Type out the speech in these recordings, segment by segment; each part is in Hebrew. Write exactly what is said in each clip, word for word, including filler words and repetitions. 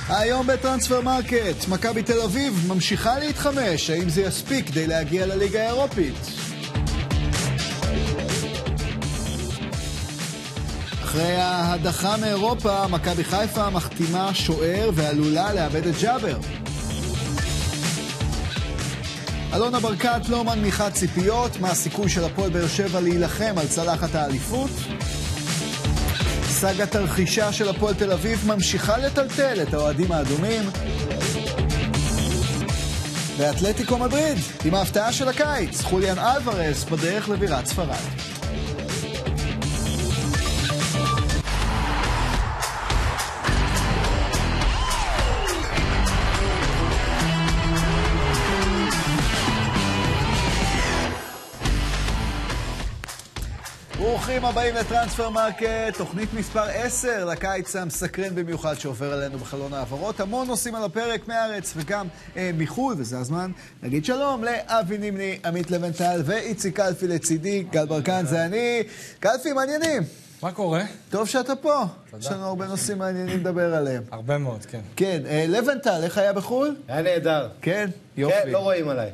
היום בטרנספר מרקט, מכבי תל אביב ממשיכה להתחמש, האם זה יספיק כדי להגיע לליגה האירופית? אחרי ההדחה מאירופה, מכבי חיפה מחתימה שוער ועלולה לאבד את ג'אבר. אלונה ברקת לא מנמיכה ציפיות, מה הסיכוי של הפועל באר שבע להילחם על צלחת האליפות? סגת הרכישה של הפועל תל אביב ממשיכה לטלטל את האוהדים האדומים. ואתלטיקו מדריד, עם ההפתעה של הקיץ, חוליאן אלוורז בדרך לבירת ספרד. ברוכים הבאים לטרנספר מרקט, תוכנית מספר עשר לקיץ המסקרן במיוחד שעובר עלינו בחלון העברות. המון נושאים על הפרק מארץ וגם אה, מחול, וזה הזמן נגיד שלום לאבי נימני, עמית לבנטל ואיציק קלפי לצידי. גל ברקן זה אני. קלפי, מעניינים? מה קורה? טוב שאתה פה. יש לנו הרבה נושאים מעניינים לדבר עליהם. הרבה מאוד, כן. כן, אה, לבנטל, איך היה בחול? היה נהדר. כן, יופי. כן, לא רואים עליי.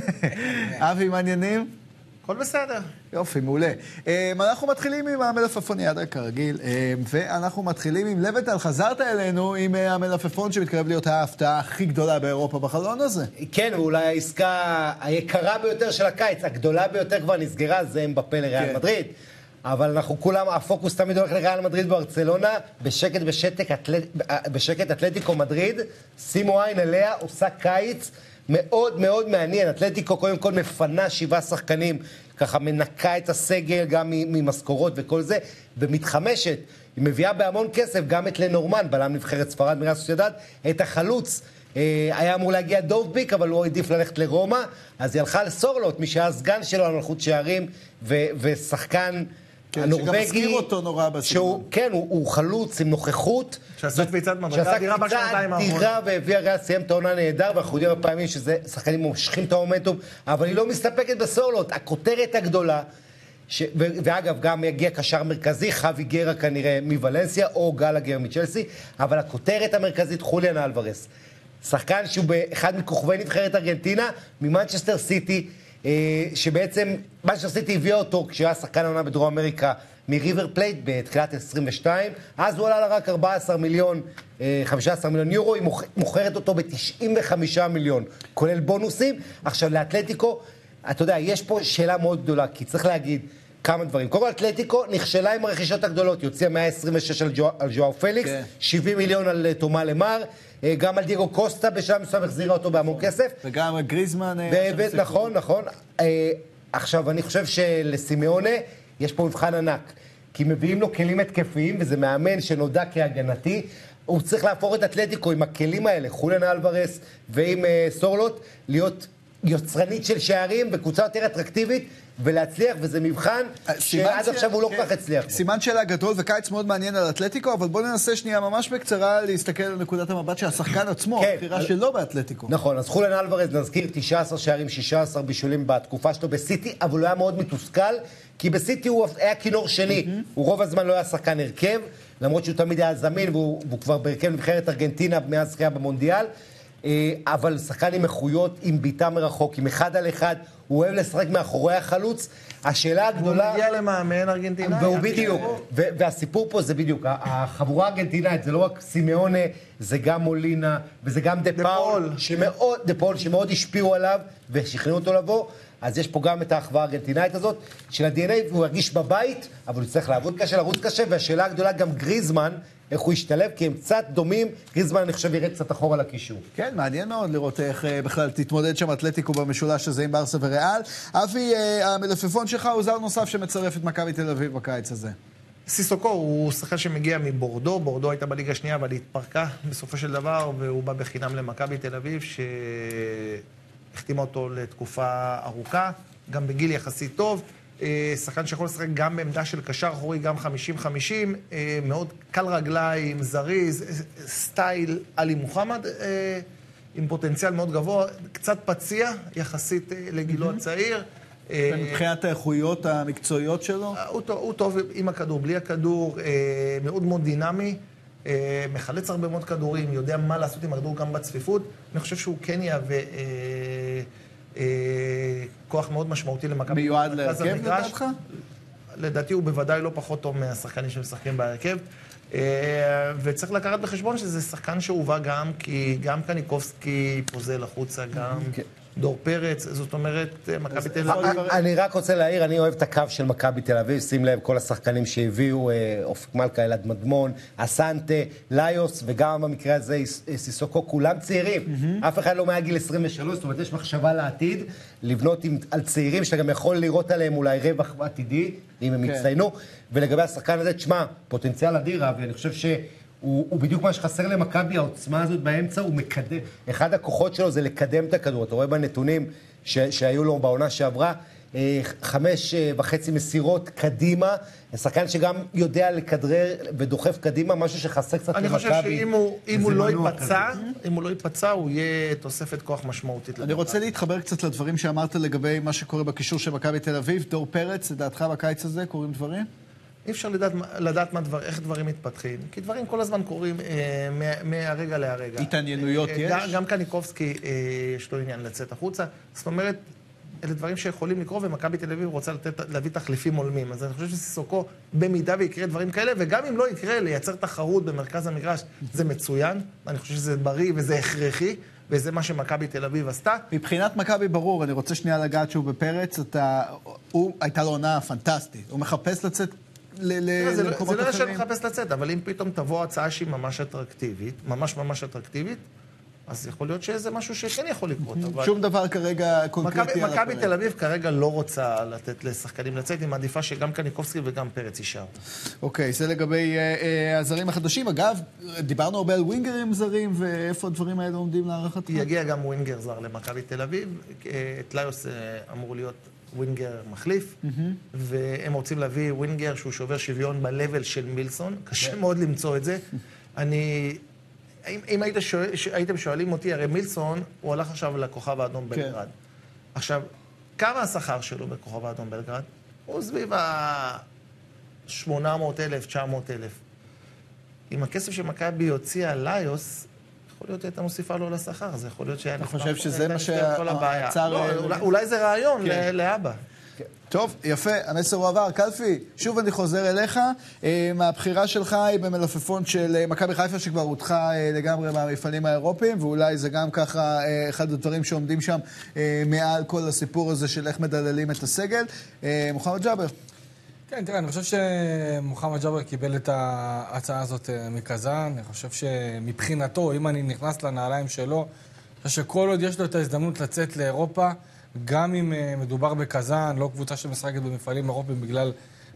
אבי, מעניינים? הכל בסדר. יופי, מעולה. אנחנו מתחילים עם המלפפון ידע כרגיל, ואנחנו מתחילים עם לבנטל. חזרת אלינו עם המלפפון שמתקרב להיות ההפתעה הכי גדולה באירופה בחלון הזה. כן, ואולי העסקה היקרה ביותר של הקיץ, הגדולה ביותר כבר נסגרה, זה אמבפה לריאל מדריד. אבל אנחנו כולם, הפוקוס תמיד הולך לריאל מדריד ברצלונה, בשקט בשקט, בשקט אתלטיקו מדריד, שימו עין אליה, עושה קיץ מאוד מאוד מעניין. אתלטיקו קודם כל מפנה שבעה שחקנים, ככה מנקה את הסגל גם ממשכורות וכל זה, ומתחמשת, היא מביאה בהמון כסף גם את לנורמן, בלם נבחרת ספרד מריאל סוסיידד, את החלוץ, היה אמור להגיע דובביק, אבל הוא העדיף ללכת לרומא, אז היא הלכה לסורלוט, מי שהיה סגן שלו על מלכות שערים, ו- ושחקן כן, הנורווגי, שגם הזכיר אותו נורא בסגנון. כן, הוא, הוא חלוץ עם נוכחות. שעשה קפיצת מדרגה אדירה בשנתיים האחרונות. אדירה והביאה ריאל סיים את העונה נהדר, ואנחנו יודעים בפעמים שזה שחקנים מושכים את המומנטום, אבל היא לא מסתפקת בסורלוט. הכותרת הגדולה, ש... ו... ואגב, גם יגיע קשר מרכזי, חווי גרה כנראה מוולנסיה, או גלגר מצ'לסי, אבל הכותרת המרכזית, חוליאן אלוורז. שחקן שהוא באחד מכוכבי נבחרת ארגנטינה, ממנצ'סטר סיטי, שבעצם מנצ'סטר סיטי הביאה אותו כשהיה שחקן העונה בדרום אמריקה מריבר פלייט בתחילת עשרים ושתיים, אז הוא עלה לה רק ארבעה עשר מיליון, חמישה עשר מיליון יורו, היא מוכרת אותו ב-תשעים וחמישה מיליון, כולל בונוסים. עכשיו לאתלטיקו, אתה יודע, יש פה שאלה מאוד גדולה, כי צריך להגיד כמה דברים. קודם כל, אתלטיקו נכשלה עם הרכישות הגדולות, יוציאה מאה עשרים ושש על, ג'ו, על ז'ואאו פליקס, okay. שבעים מיליון על תומה למר, גם על דייגו קוסטה בשלב מסוים החזירה אותו בהמון כסף. וגם גריזמן. ו- נכון, נכון. עכשיו, אני חושב שלסימיונה יש פה מבחן ענק, כי מביאים לו כלים התקפיים, וזה מאמן שנודע כהגנתי, הוא צריך להפוך את אתלטיקו עם הכלים האלה, חוליאן אלוורז ועם סורלוט, להיות יוצרנית של שערים בקבוצה יותר אטרקטיבית, ולהצליח, וזה מבחן שעד עכשיו הוא לא כך הצליח. סימן שאלה גדול וקיץ מאוד מעניין על אתלטיקו, אבל בואו ננסה שנייה ממש בקצרה להסתכל על נקודת המבט של השחקן עצמו, הבחירה שלו באתלטיקו. נכון, אז חוליאן אלוורז נזכיר תשעה עשר שערים, שישה עשר בישולים בתקופה שלו בסיטי, אבל הוא היה מאוד מתוסכל, כי בסיטי הוא היה כינור שני, הוא רוב הזמן לא היה שחקן הרכב, למרות שהוא תמיד היה זמין, והוא כבר בהרכב נבחרת ארגנטינה מאז זכייה במונדיאל, אבל שחקן עם איכויות, עם ביטה מרחוק, עם אחד על אחד, הוא אוהב לשחק מאחורי החלוץ. השאלה הגדולה... הוא מגיע למאמן ארגנטינאי. והוא בדיוק, והסיפור פה זה בדיוק, החבורה הארגנטינאית, זה לא רק סימיונה, זה גם מולינה, וזה גם דה פאול, שמאוד, דה פאול, שמאוד השפיעו עליו, ושכנעו אותו לבוא. אז יש פה גם את האחווה הארגנטינאית הזאת, של ה-די אן איי, והוא ירגיש בבית, אבל הוא צריך לעבוד קשה, לרוץ קשה, והשאלה הגדולה גם גריזמן, איך הוא ישתלב, כי הם קצת דומים, גריזמן אני חושב ירד קצת אחורה לקישור. כן, מעניין מאוד לראות איך בכלל תתמודד שם אתלטיקו במשולש הזה עם ברסה וריאל. אבי, המלפפון שלך הוא זר נוסף שמצרף את מכבי תל אביב בקיץ הזה. סיסוקו הוא שחקן שמגיע מבורדו, בורדו הייתה בליגה השנייה, אבל היא התפרקה בסופו של דבר, והוא בא בחינם למכבי תל אביב, שהחתימה אותו לתקופה ארוכה, גם בגיל יחסית טוב. שחקן שיכול לשחק גם בעמדה של קשר אחורי, גם חמישים חמישים, מאוד קל רגליים, זריז, סטייל עלי מוחמד, עם פוטנציאל מאוד גבוה, קצת פציע יחסית לגילו הצעיר. מבחינת האיכויות המקצועיות שלו? הוא טוב עם הכדור, בלי הכדור, מאוד מאוד דינמי, מחלץ הרבה מאוד כדורים, יודע מה לעשות עם הכדור גם בצפיפות. אני חושב שהוא כן יהווה כוח מאוד משמעותי למכבי. מיועד להרכב לדעתך? לדעתי הוא בוודאי לא פחות טוב מהשחקנים שמשחקים בהרכב. וצריך לקחת בחשבון שזה שחקן שהובא גם, כי גם קניקובסקי פוזל החוצה, גם דור פרץ, זאת אומרת, מכבי תל אביב. אני רק רוצה להעיר, אני אוהב את הקו של מכבי תל אביב, שים לב, כל השחקנים שהביאו, אופק מלכה, אלעד מדמון, אסנטה, ליוס, וגם במקרה הזה סיסוקו, כולם צעירים. אף אחד לא מהגיל עשרים ושלוש, זאת אומרת, יש מחשבה לעתיד, לבנות על צעירים, שאתה גם יכול לראות עליהם אולי רווח עתידי, אם הם יצטיינו, ולגבי השחקן הזה, תשמע, פוטנציאל אדיר, ואני חושב ש... הוא, הוא בדיוק מה שחסר למכבי, העוצמה הזאת באמצע, הוא מקדם, אחד הכוחות שלו זה לקדם את הכדור. אתה רואה בנתונים ש, שהיו לו בעונה שעברה, חמש וחצי מסירות קדימה, שחקן שגם יודע לכדרר ודוחף קדימה, משהו שחסר קצת למכבי. אני חושב שאם הוא, אם הוא לא ייפצע, אם הוא לא ייפצע, הוא יהיה תוספת כוח משמעותית. אני רוצה להתחבר קצת לדברים שאמרת לגבי מה שקורה בקישור של מכבי תל אביב. דור פרץ, לדעתך בקיץ הזה קורים דברים? אי אפשר לדעת, לדעת מה דבר, איך דברים מתפתחים, כי דברים כל הזמן קורים אה, מה, מהרגע להרגע. התעניינויות אה, יש? גם, גם קניקובסקי אה, יש לו עניין לצאת החוצה. זאת אומרת, אלה דברים שיכולים לקרות, ומכבי תל אביב רוצה לתת, להביא תחליפים הולמים. אז אני חושב שסיסוקו, במידה ויקרה דברים כאלה, וגם אם לא יקרה, לייצר תחרות במרכז המגרש, זה מצוין. אני חושב שזה בריא וזה הכרחי, וזה מה שמכבי תל אביב עשתה. מבחינת מכבי ברור, אני רוצה שנייה לגעת שהוא בפרץ, אתה, הוא, הייתה לו עונה פנטסטית. הוא מחפש לצאת זה לא שאני מחפש לצאת, אבל אם פתאום תבוא הצעה שהיא ממש אטרקטיבית, ממש ממש אטרקטיבית, אז יכול להיות שזה משהו שכן יכול לקרות. שום דבר כרגע קונקרטי על הפרק. מכבי תל אביב כרגע לא רוצה לתת לשחקנים לצאת, היא מעדיפה שגם קניקובסקי וגם פרץ יישאר. אוקיי, זה לגבי הזרים החדשים. אגב, דיברנו הרבה על ווינגרים זרים, ואיפה הדברים האלה עומדים להערכתך? יגיע גם ווינגר זר למכבי תל אביב. את ליוס אמור להיות ווינגר מחליף, והם רוצים להביא ווינגר שהוא שובר שוויון ב-level של מילסון. קשה מאוד למצוא את זה. אני... אם הייתם שואלים אותי, הרי מילסון, הוא הלך עכשיו לכוכב האדום בלגרד. עכשיו, כמה השכר שלו בכוכב האדום בלגרד? הוא סביב ה-שמונה מאות אלף, תשע מאות אלף. עם הכסף שמכבי הוציאה ליוס, יכול להיות שהייתה מוסיפה לו לשכר, זה יכול להיות שהיה נפתח כל הבעיה. אני חושב שזה מה שהצער... אולי זה רעיון לאבא. טוב, יפה, המסר הוא עבר. קלפי, שוב אני חוזר אליך. מהבחירה שלך היא במלפפון של מכבי חיפה, שכבר הודחה לגמרי מהמפעלים האירופיים, ואולי זה גם ככה אחד הדברים שעומדים שם מעל כל הסיפור הזה של איך מדללים את הסגל. מוחמד ג'אבר. כן, תראה, אני חושב שמוחמד ג'אבר קיבל את ההצעה הזאת מקזן. אני חושב שמבחינתו, אם אני נכנס לנעליים שלו, אני חושב שכל עוד יש לו את ההזדמנות לצאת לאירופה, גם אם מדובר בקזן, לא קבוצה שמשחקת במפעלים אירופיים בגלל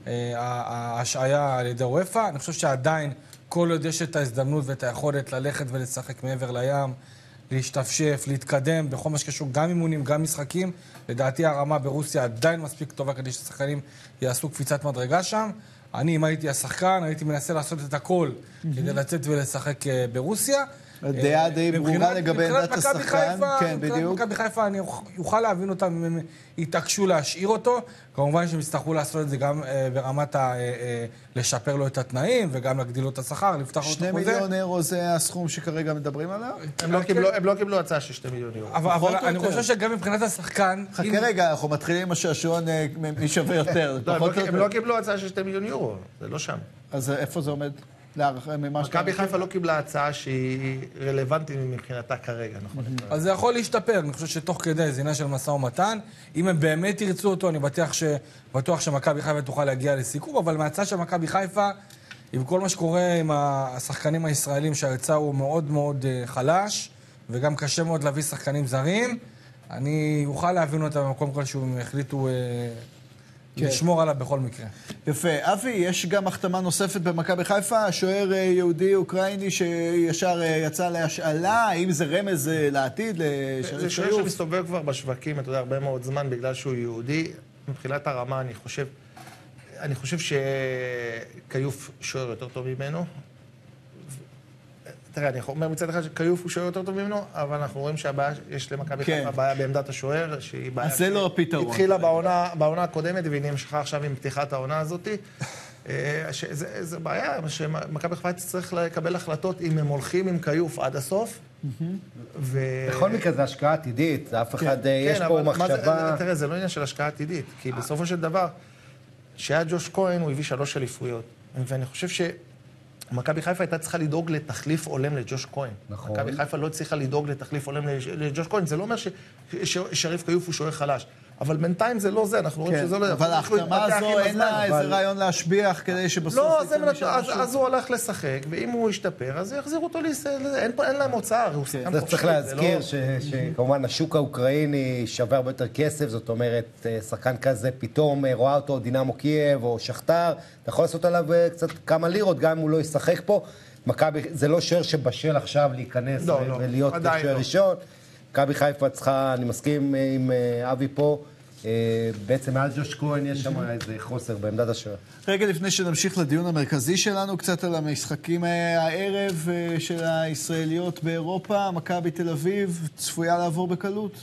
ההשעיה על ידי וופא, אני חושב שעדיין כל עוד יש את ההזדמנות ואת היכולת ללכת ולשחק מעבר לים, להשתפשף, להתקדם, בכל מה שקשור גם אימונים, גם משחקים. לדעתי הרמה ברוסיה עדיין מספיק טובה כדי ששחקנים יעשו קפיצת מדרגה שם. אני, אם הייתי השחקן, הייתי מנסה לעשות את הכל כדי לצאת ולשחק ברוסיה. דעה די ברורה לגבי עמדת השחקן, כן, בדיוק. מכבי חיפה, אני אוכל להבין אותם אם הם יתעקשו להשאיר אותו. כמובן שהם יצטרכו לעשות את זה גם ברמת לשפר לו את התנאים, וגם להגדיל לו את השכר, לפתח לו את החוזה. שני מיליון אירו זה הסכום שכרגע מדברים עליו? הם לא קיבלו הצעה של שני מיליון אירו. אבל אני חושב שגם מבחינת השחקן... חכה רגע, אנחנו מתחילים עם השעשועון מי שווה יותר. הם לא קיבלו הצעה של שני מיליון אירו, זה לא שם. אז איפה זה עומד? מכבי חיפה לא קיבלה הצעה שהיא רלוונטית מבחינתה כרגע, נכון? אז זה יכול להשתפר, אני חושב שתוך כדי זינה של מסע ומתן, אם הם באמת ירצו אותו, אני בטוח שמכבי חיפה תוכל להגיע לסיכום, אבל מהצעה של מכבי חיפה, עם כל מה שקורה עם השחקנים הישראלים, שההיצע הוא מאוד מאוד חלש, וגם קשה מאוד להביא שחקנים זרים, אני אוכל להבין אותם במקום כל שהם החליטו... לשמור עליו בכל מקרה. יפה. אבי, יש גם החתמה נוספת במכבי חיפה, שוער יהודי אוקראיני שישר יצא להשאלה, האם זה רמז לעתיד? זה שוער שמסתובב כבר בשווקים, אתה יודע, הרבה מאוד זמן, בגלל שהוא יהודי. מבחינת הרמה, אני חושב, אני חושב שקיוף שוער יותר טוב ממנו. תראה, אני אומר מצד אחד שקיוף הוא שוער יותר טוב ממנו, אבל אנחנו רואים שהבעיה, יש למכבי חיפה בעיה בעמדת השוער, שהיא בעיה... אז זה לא הפתרון. התחילה בעונה הקודמת, והיא נמשכה עכשיו עם פתיחת העונה הזאת. זה בעיה, שמכבי חיפה צריך לקבל החלטות אם הם הולכים עם כיוף עד הסוף. בכל מקרה זה השקעה עתידית, אף אחד, יש פה מחשבה... תראה, זה לא עניין של השקעה עתידית, כי בסופו של דבר, שהיה ג'וש כהן, הוא הביא שלוש אליפויות. ואני חושב שמכבי חיפה הייתה צריכה לדאוג לתחליף הולם לג'וש כהן. נכון. מכבי חיפה לא צריכה לדאוג לתחליף הולם לג'וש כהן, זה לא אומר ששריף כיוף הוא שוער חלש. אבל בינתיים זה לא זה, אנחנו רואים שזה לא... אבל ההחתמה הזו אין לה איזה רעיון להשביח כדי שבסוף... לא, אז הוא הלך לשחק, ואם הוא ישתפר, אז יחזירו אותו לישראל, אין להם הוצאה, הוא שחקן חופשי. צריך להזכיר שכמובן השוק האוקראיני שווה הרבה יותר כסף, זאת אומרת, שחקן כזה פתאום רואה אותו דינמו קייב או שכתר, אתה יכול לעשות עליו קצת כמה לירות, גם אם הוא לא ישחק פה. זה לא שוער שבשל עכשיו להיכנס ולהיות שוער ראשון. מכבי חיפה צריכה, אני מסכים עם אבי פה, בעצם מעל ג'וש כהן יש שם איזה חוסר בעמדת השוער. רגע לפני שנמשיך לדיון המרכזי שלנו, קצת על המשחקים הערב של הישראליות באירופה, מכבי תל אביב צפויה לעבור בקלות?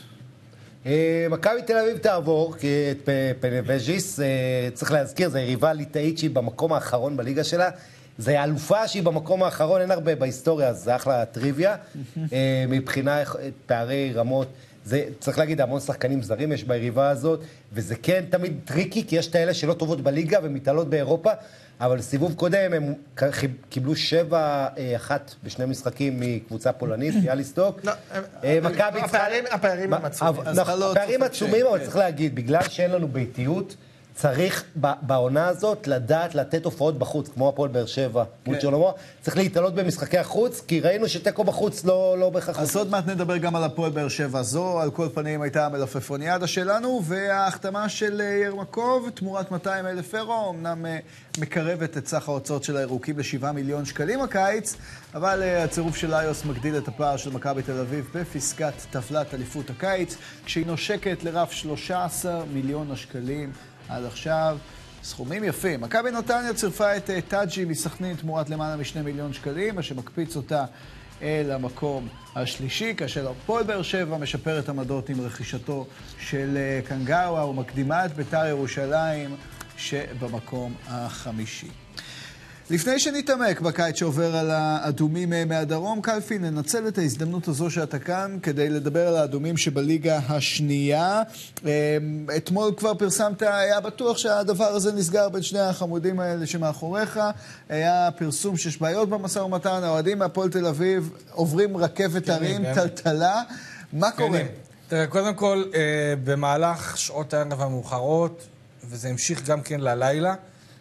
מכבי תל אביב תעבור, כי את פנבז'יס, צריך להזכיר, זה יריבה ליטאית שהיא במקום האחרון בליגה שלה, זה אלופה שהיא במקום האחרון, אין הרבה בהיסטוריה, אז זה אחלה טריוויה. מבחינה פערי רמות, זה, צריך להגיד, המון שחקנים זרים יש ביריבה הזאת, וזה כן תמיד טריקי, כי יש את האלה שלא טובות בליגה ומתעלות באירופה, אבל סיבוב קודם הם קיבלו שבע אחת בשני משחקים מקבוצה פולנית, ביאליסטוק. הפערים הם עצומים. הפערים עצומים, אבל צריך להגיד, בגלל שאין לנו ביתיות, צריך בעונה הזאת לדעת לתת הופעות בחוץ, כמו הפועל באר שבע, מול צ'רנומור. צריך להתעלות במשחקי החוץ, כי ראינו שטקו בחוץ לא בהכרח. אז עוד מעט נדבר גם על הפועל באר שבע. זו, על כל פנים, הייתה המלפפוניאדה שלנו, וההחתמה של ירמקוב, תמורת מאתיים אלף אירו, אמנם מקרבת את סך ההוצאות של הירוקים לשבעה מיליון שקלים הקיץ, אבל הצירוף של איוס מגדיל את הפער של מכבי תל אביב בפסקת טבלת אליפות הקיץ, כשהיא נושקת לרף שלושה עשר מיליון השקלים. עד עכשיו, סכומים יפים. מכבי נתניה צירפה את טאג'י מסכנין תמורת למעלה משני מיליון שקלים, מה שמקפיץ אותה אל המקום השלישי, כאשר הפועל באר שבע משפר את עמדות עם רכישתו של קנגאווה, ומקדימה את בית"ר ירושלים שבמקום החמישי. לפני שנתעמק בקיץ שעובר על האדומים מהדרום, קלפי, ננצל את ההזדמנות הזו שאתה כאן כדי לדבר על האדומים שבליגה השנייה. אתמול כבר פרסמת, היה בטוח שהדבר הזה נסגר בין שני החמודים האלה שמאחוריך. היה פרסום שיש בעיות במשא ומתן, האוהדים מהפועל תל אביב עוברים רכבת הרים, טלטלה. מה קורה? תראה, קודם כל, במהלך שעות הערב המאוחרות, וזה המשיך גם כן ללילה,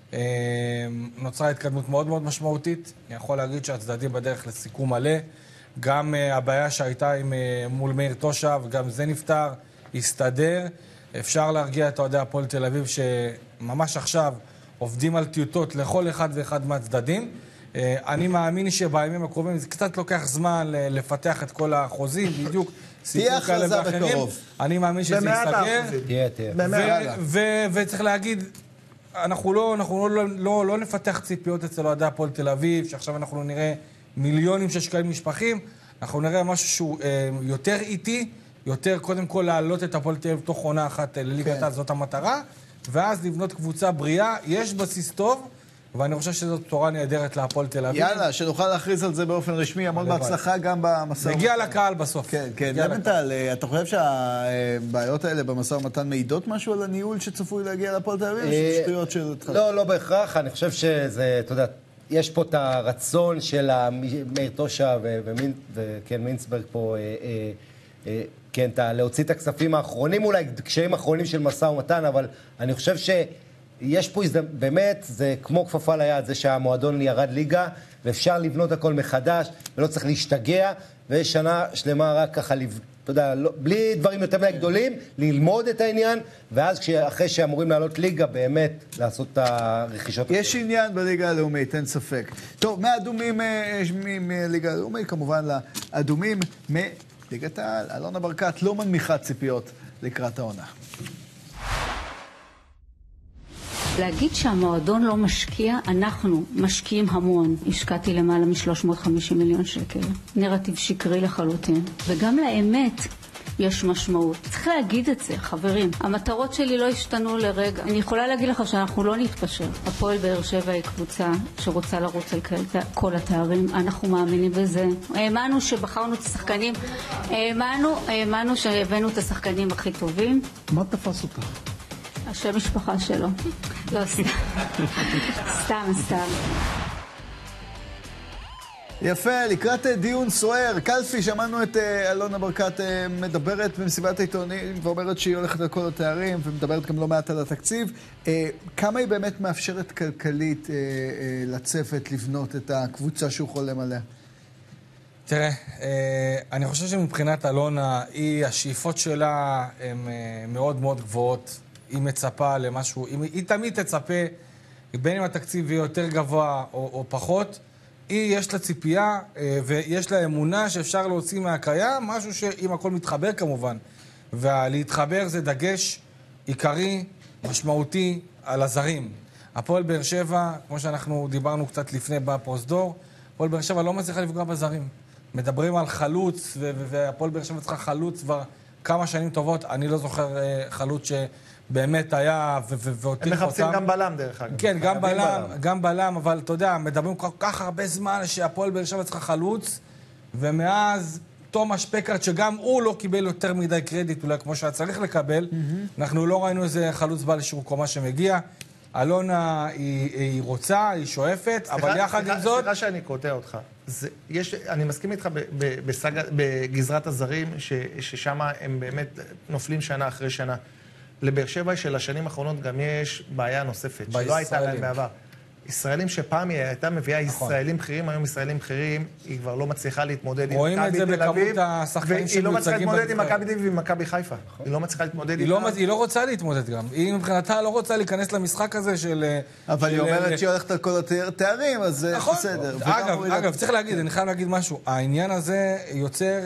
נוצרה התקדמות מאוד מאוד משמעותית. אני יכול להגיד שהצדדים בדרך לסיכום מלא. גם הבעיה שהייתה עם, מול מאיר תושב, גם זה נפטר, הסתדר. אפשר להרגיע את אוהדי הפועל תל אביב שממש עכשיו עובדים על טיוטות לכל אחד ואחד מהצדדים. אני מאמין שבימים הקרובים זה קצת לוקח זמן לפתח את כל החוזים, בדיוק. תהיה הכרזה בקרוב. אני מאמין שזה יסתגר. וצריך להגיד, אנחנו לא, אנחנו לא, לא, לא נפתח ציפיות אצל אוהדי הפועל תל אביב, שעכשיו אנחנו נראה מיליונים של שקלים משפחים, אנחנו נראה משהו שהוא אה, יותר איטי, יותר קודם כל להעלות את הפועל תל אביב תוך עונה אחת לליגת העל, זאת המטרה, ואז לבנות קבוצה בריאה, יש בסיס טוב, ואני חושב שזאת בשורה נהדרת להפועל תל אביב. יאללה, שנוכל להכריז על זה באופן רשמי, המון בהצלחה גם במשא ומתן. נגיע לקהל בסוף. כן, כן. למנטל, אתה חושב שהבעיות האלה במשא ומתן מעידות משהו על הניהול שצפוי להגיע להפועל תל אביב? שטויות של... לא, לא בהכרח. אני חושב שזה, אתה יודע, יש פה את הרצון של מאיר תושה וכן מינסברג פה, כן, להוציא את הכספים האחרונים, אולי קשיים האחרונים של משא ומתן, אבל אני חושב ש... יש פה הזדמנות, באמת, זה כמו כפפה ליד, זה שהמועדון ירד ליגה, ואפשר לבנות הכל מחדש, ולא צריך להשתגע, ויש שנה שלמה רק ככה, אתה יודע, לא, בלי דברים יותר מדי גדולים, ללמוד את העניין, ואז אחרי שאמורים לעלות ליגה, באמת לעשות את הרכישות. יש עניין בליגה הלאומית, אין ספק. טוב, מהאדומים מליגה הלאומית, כמובן לאדומים מליגת העל, אלונה ברקת לא מנמיכה ציפיות לקראת העונה. להגיד שהמועדון לא משקיע, אנחנו משקיעים המון. השקעתי למעלה מ-שלוש מאות וחמישים מיליון שקל. נרטיב שקרי לחלוטין. וגם לאמת, יש משמעות. צריך להגיד את זה, חברים. המטרות שלי לא השתנו לרגע. אני יכולה להגיד לך שאנחנו לא נתפשר. הפועל באר שבע היא קבוצה שרוצה לרוץ על כל התארים. אנחנו מאמינים בזה. האמנו שבחרנו את השחקנים, האמנו, האמנו שהבאנו את השחקנים הכי טובים. מה תפס אותך? השם משפחה שלו. לא, סתם. סתם, סתם. יפה, לקראת דיון סוער, קלפי, שמענו את אלונה ברקת מדברת במסיבת העיתונאים ואומרת שהיא הולכת על כל התארים ומדברת גם לא מעט על התקציב. כמה היא באמת מאפשרת כלכלית לצוות לבנות את הקבוצה שהוא חולם עליה? תראה, אני חושב שמבחינת אלונה, היא, השאיפות שלה הן מאוד מאוד גבוהות. היא מצפה למשהו, היא, היא תמיד תצפה, בין אם התקציב יהיה יותר גבוה או, או פחות, היא יש לה ציפייה ויש לה אמונה שאפשר להוציא מהקיים, משהו שאם הכל מתחבר כמובן. ולהתחבר זה דגש עיקרי, משמעותי, על הזרים. הפועל באר שבע, כמו שאנחנו דיברנו קצת לפני בפרוזדור, הפועל באר שבע לא מצליחה לפגוע בזרים. מדברים על חלוץ, והפועל באר שבע צריכה חלוץ כבר כמה שנים טובות. אני לא זוכר חלוץ שבאמת היה והותיר אותם. הם מחפשים גם בלם דרך אגב. כן, גם בלם, גם בלם, אבל אתה יודע, מדברים כל כך הרבה זמן שהפועל באר שבע צריכה חלוץ, ומאז תומש פקארט, שגם הוא לא קיבל יותר מדי קרדיט, אולי כמו שהיה צריך לקבל, אנחנו לא ראינו איזה חלוץ בעל אישור קומה שמגיע. אלונה היא, היא רוצה, היא שואפת, סליחה, אבל יחד סליחה, עם זאת... סליחה שאני קוטע אותך. זה, יש, אני מסכים איתך ב, ב, בסג, בגזרת הזרים, ש, ששם הם באמת נופלים שנה אחרי שנה. לבאר שבע של השנים האחרונות גם יש בעיה נוספת, שלא הייתה להם בעבר. ישראלים שפעם היא הייתה מביאה נכון. ישראלים בכירים, היום ישראלים בכירים, היא כבר לא מצליחה להתמודד עם מכבי תל אביב, והיא לא מצליחה להתמודד עם מכבי תל אביב ועם מכבי חיפה. נכון. היא לא מצליחה להתמודד עם... לא, היא לא רוצה להתמודד גם. היא מבחינתה לא רוצה להיכנס למשחק הזה של... אבל היא אומרת שהיא הולכת על כל התארים, אז זה נכון. בסדר. אגב, אגב, צריך להגיד, אני חייב להגיד משהו. העניין הזה יוצר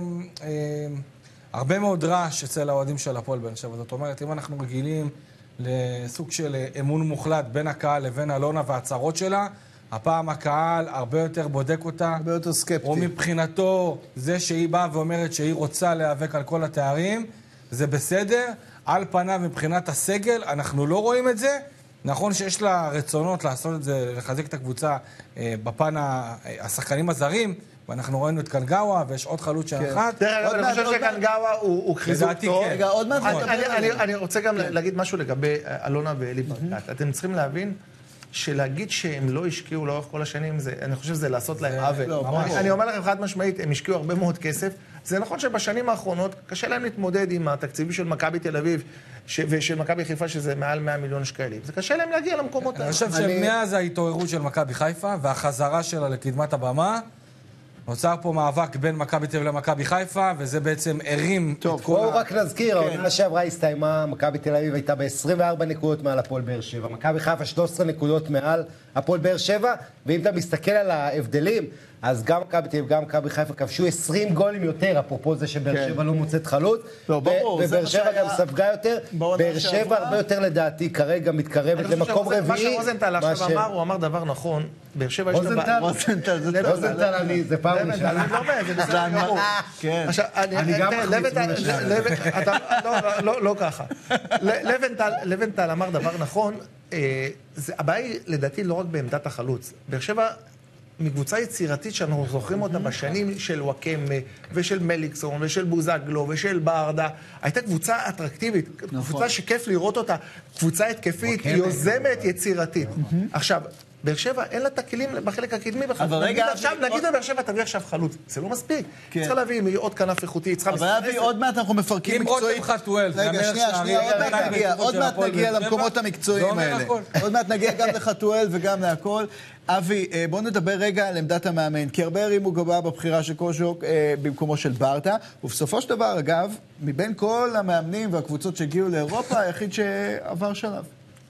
הרבה מאוד רעש אצל האוהדים של הפועל באר שבע. זאת אומרת, אם אנחנו רגילים לסוג של אמון מוחלט בין הקהל לבין אלונה והצהרות שלה, הפעם הקהל הרבה יותר בודק אותה. הרבה יותר סקפטי. או מבחינתו, זה שהיא באה ואומרת שהיא רוצה להיאבק על כל התארים, זה בסדר. על פניו מבחינת הסגל, אנחנו לא רואים את זה. נכון שיש לה רצונות לעשות את זה, לחזק את הקבוצה בפן השחקנים הזרים, ואנחנו ראינו את קנגאווה, ויש עוד חלוץ של אחת. תראה, אני חושב שקנגאווה הוא חיזוק טוב. רגע, עוד מעט נדבר. אני רוצה גם להגיד משהו לגבי אלונה ואלי ברקת. אתם צריכים להבין שלהגיד שהם לא השקיעו לאורך כל השנים, אני חושב שזה לעשות להם עוול. אני אומר לכם חד משמעית, הם השקיעו הרבה מאוד כסף. זה נכון שבשנים האחרונות קשה להם להתמודד עם התקציבים של מכבי תל אביב ושל מכבי חיפה, שזה מעל מאה מיליון שקלים. זה קשה להם להגיע למקומות האלה. אני חושב שמאז ההתעוררות של מכבי חיפה והחזרה שלה לקדמת הבמה, נוצר פה מאבק בין מכבי תל אביב למכבי חיפה, וזה בעצם הרים את כל ה... בואו רק נזכיר, העונה שעברה הסתיימה, מכבי תל אביב הייתה ב-עשרים וארבע נקודות מעל הפועל באר שבע, מכבי חיפה שלוש עשרה נקודות מעל הפועל באר שבע, ואם אתה מסתכל על ההבדלים, אז גם מכבי תל אביב, גם מכבי חיפה כבשו עשרים גולים יותר, אפרופו זה שבאר שבע לא מוצאת חלוץ, ובאר שבע גם ספגה יותר, באר שבע הרבה יותר לדעתי כרגע מתקרבת למקום רביעי. מה שרוזנטל עכשיו אמר, הוא אמר דבר נכון, באר שבע יש לה... רוזנטל, רוזנטל אני, זה פעם ראשונה. אני לא אומר, זה בסדר גמור. עכשיו, אני גם מחליט. לא ככה. לבנטל אמר דבר נכון, הבעיה היא לדעתי לא רק בעמדת החלוץ. באר שבע מקבוצה יצירתית שאנחנו זוכרים אותה בשנים של וואקמה ושל מליקסון ושל בוזגלו ושל ברדה, הייתה קבוצה אטרקטיבית, קבוצה שכיף לראות אותה, קבוצה התקפית, יוזמת, יצירתית. עכשיו, באר שבע אין לה את הכלים בחלק הקדמי בכלל. אבל רגע... נגיד באר שבע תביא עכשיו חלוץ, זה לא מספיק. צריכה להביא עוד כנף איכותי, צריכה... אבל אבי, עוד מעט אנחנו מפרקים מקצועית. עם רותם חתואל. רגע, שנייה, שנייה, עוד מעט נגיע, עוד מעט נגיע למקומות המקצועיים האלה. עוד מעט נגיע גם לחתואל וגם להכל. אבי, בוא נדבר רגע על עמדת המאמן, כי הרבה הרימו גבה בבחירה של קוז'וק במקומו של ברטה, ובסופו של דבר, אגב, מבין כל המאמנים והקבוצות שהגיעו לאירופה, היחיד שעבר שלב.